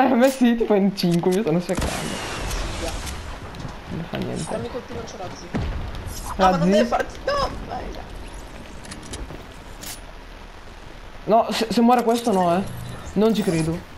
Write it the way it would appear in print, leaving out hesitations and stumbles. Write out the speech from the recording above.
A me sì, tipo in 5 mi stanno seccando. Non fa niente. Dammi colpi, non c'ho razzi. No, ma non deve farti. No, vai. No, se muore questo no, Non ci credo.